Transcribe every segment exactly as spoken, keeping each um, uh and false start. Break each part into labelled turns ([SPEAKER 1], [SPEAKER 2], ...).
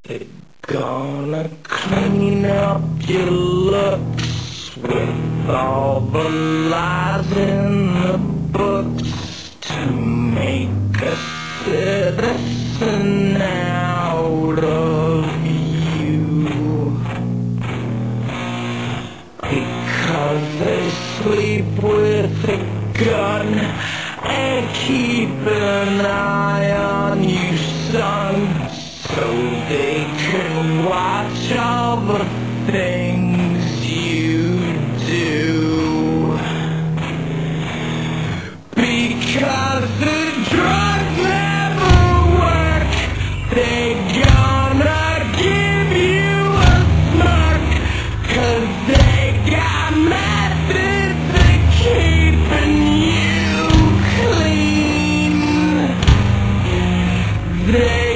[SPEAKER 1] They're gonna clean up your looks with all the lies in the books to make a citizen out of you, because they sleep with a gun and keep an eye on you, son, so they can watch all the things you do. Because the drugs never work, they gonna give you a smirk, 'cause they got methods of keeping you clean. They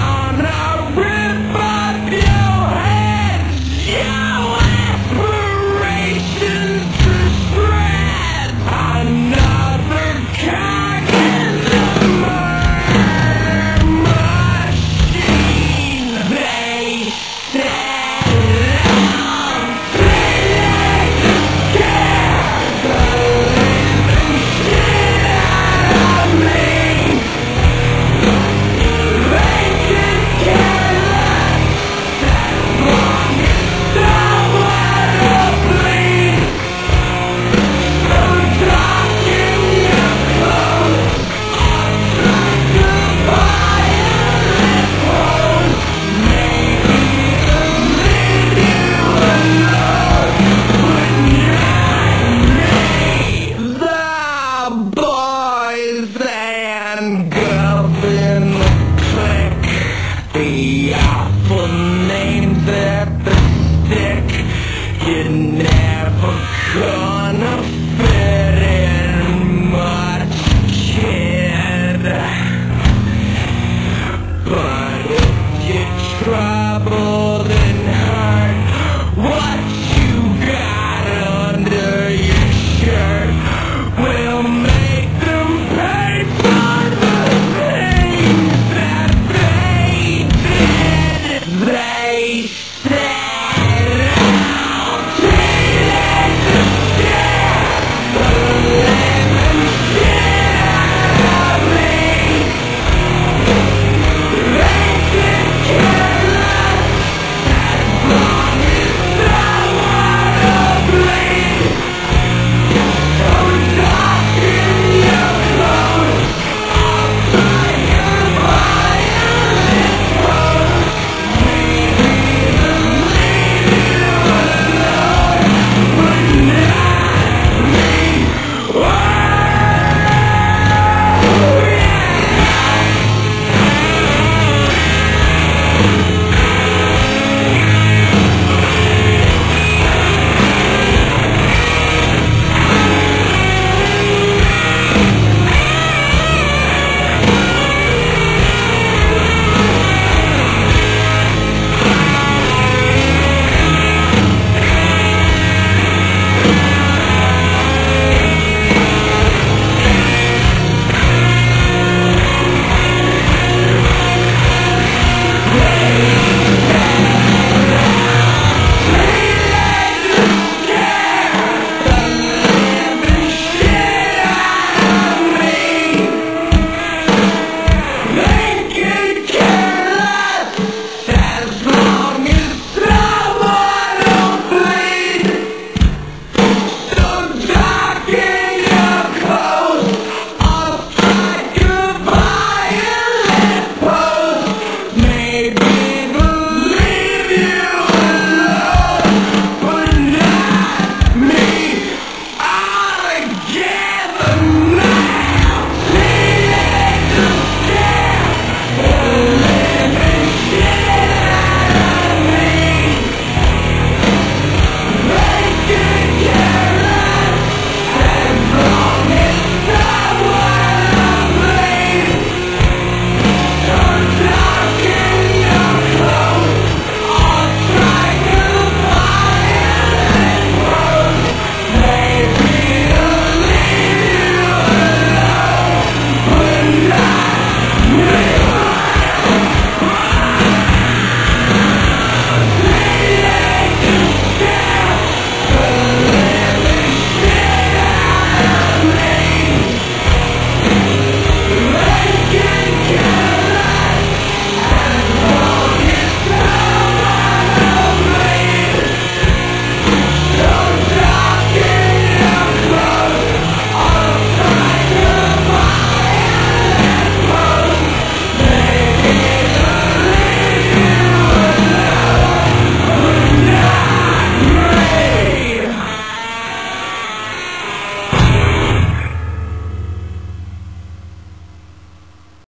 [SPEAKER 1] the awful names that the stick, you're never gonna fit in much, kid. But if you trouble